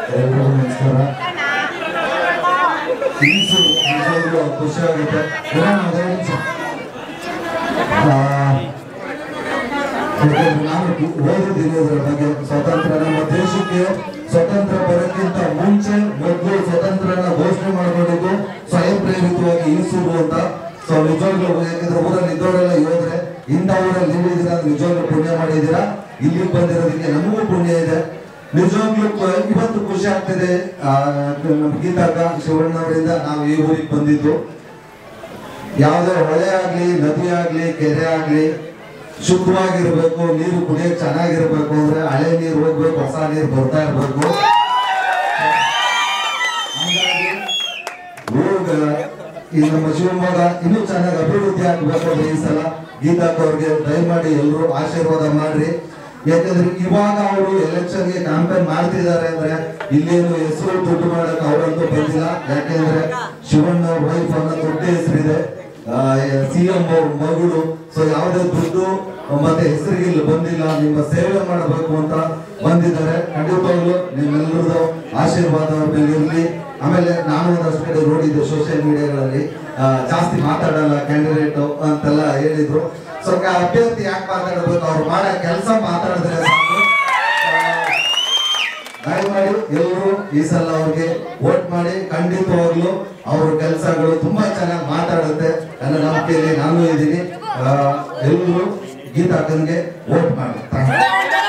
ಎಲ್ಲರಿಗೂ ನಮಸ್ಕಾರ. ನಿಜವಾಗ್ಲೂ ಖುಷಿ ಆಗುತ್ತೆ. ನಾನು ಓದಿದ್ದೀನಿ ಇದರ ಬಗ್ಗೆ. ಸ್ವತಂತ್ರ ನಮ್ಮ ದೇಶಕ್ಕೆ ಸ್ವತಂತ್ರ ಬರೋಕ್ಕಿಂತ ಮುಂಚೆ ಮೊದಲು ಸ್ವತಂತ್ರನ ಘೋಷಣೆ ಮಾಡಿಕೊಂಡಿದ್ದು ಸ್ವಯಂ ಪ್ರೇರಿತವಾಗಿ ಈಸೂರು ಅಂತ. ಸೊ ನಿಜವಾಗ್ಲೂ ಯಾಕಂದ್ರೆ ಊರಲ್ಲಿ ಇದ್ದವರೆಲ್ಲ ಹೋದ್ರೆ ಇಂಥ ಊರಲ್ಲಿ ನೀವಿದ್ದೀರಾ ನಿಜವಾಗ್ಲೂ ಪುಣ್ಯ ಮಾಡಿದ್ದೀರಾ. ಇಲ್ಲಿಗೆ ಬಂದಿರೋದಕ್ಕೆ ನಮಗೂ ಪುಣ್ಯ ಇದೆ. ನಿಜವಾಗ್ಲೂ ಇವತ್ತು ಖುಷಿ ಆಗ್ತಿದೆ. ನಮ್ಮ ಗೀತಾಕ ಶಿವಣ್ಣ ಅವರಿಂದ ನಾವು ಈ ಊರಿಗೆ ಬಂದಿದ್ದು. ಯಾವುದೇ ಹೊಳೆ ಆಗ್ಲಿ, ನದಿ ಆಗ್ಲಿ, ಕೆರೆ ಆಗ್ಲಿ ಶುದ್ಧವಾಗಿರ್ಬೇಕು, ನೀರು ಕುಡಿಯಕ್ಕೆ ಚೆನ್ನಾಗಿರ್ಬೇಕು ಅಂದ್ರೆ ಹಳೆ ನೀರು ಹೋಗ್ಬೇಕು, ಹೊಸ ನೀರು ಬರ್ತಾ ಇರ್ಬೇಕು. ಈ ನಮ್ಮ ಶಿವಮೊಗ್ಗ ಇನ್ನೂ ಚೆನ್ನಾಗಿ ಅಭಿವೃದ್ಧಿ ಆಗ್ಬೇಕು ಅಂದ್ರೆ ಈ ಸಲ ಗೀತಾಕ ಅವ್ರಿಗೆ ದಯಮಾಡಿ ಎಲ್ಲರೂ ಆಶೀರ್ವಾದ ಮಾಡ್ರಿ. ಯಾಕಂದ್ರೆ ಇವಾಗ ಅವರು ಎಲೆಕ್ಷನ್ಗೆ ಕ್ಯಾಂಪೇನ್ ಮಾಡ್ತಿದ್ದಾರೆ ಅಂದ್ರೆ ಇಲ್ಲೇನು ಹೆಸರು ದುಡ್ಡು ಮಾಡಕ್ ಅವರಂತೂ ಬಂದಿಲ್ಲ. ಯಾಕೆಂದ್ರೆ ಶಿವಣ್ಣ ಅವ್ರ ವೈಫ್ ಅನ್ನೋ ದೊಡ್ಡ ಹೆಸರಿದೆ, CM ಅವ್ರ ಮಗಳು. ಸೊ ಯಾವುದೇ ದುಡ್ಡು ಮತ್ತೆ ಹೆಸರಿಗೆ ಬಂದಿಲ್ಲ, ನಿಮ್ಮ ಸೇವೆ ಮಾಡಬೇಕು ಅಂತ ಬಂದಿದ್ದಾರೆ. ಖಂಡಿತವಾಗ್ಲು ನಿಮ್ಮೆಲ್ಲರದು ಆಶೀರ್ವಾದ ಅವ್ರ ಮೇಲೆ ಇರ್ಲಿ. ಆಮೇಲೆ ನಾನು ಒಂದಷ್ಟು ಕಡೆ ನೋಡಿದ್ದೆ ಸೋಷಿಯಲ್ ಮೀಡಿಯಾಗಳಲ್ಲಿ, ಜಾಸ್ತಿ ಮಾತಾಡಲ್ಲ ಕ್ಯಾಂಡಿಡೇಟ್ ಅಂತೆಲ್ಲ ಹೇಳಿದ್ರು. ಸೊ ಅಭ್ಯರ್ಥಿ ಯಾಕೆ ಮಾತಾಡಬೇಕು, ಅವ್ರು ಮಾಡೋ ಕೆಲಸ ಮಾತಾಡಿದ್ರೆ ಸಾಕು. ದಯಮಾಡಿ ಎಲ್ಲರೂ ಈ ಸಲ ಅವ್ರಿಗೆ ವೋಟ್ ಮಾಡಿ. ಖಂಡಿತವಾಗ್ಲು ಅವ್ರ ಕೆಲಸಗಳು ತುಂಬಾ ಚೆನ್ನಾಗಿ ಮಾತಾಡುತ್ತೆ ಅನ್ನೋ ನಂಬಿಕೆಯಲ್ಲಿ ನಾನು ಇದ್ದೀನಿ. ಎಲ್ಲರೂ ಗೀತಾಕನ್ಗೆ ವೋಟ್ ಮಾಡಿ.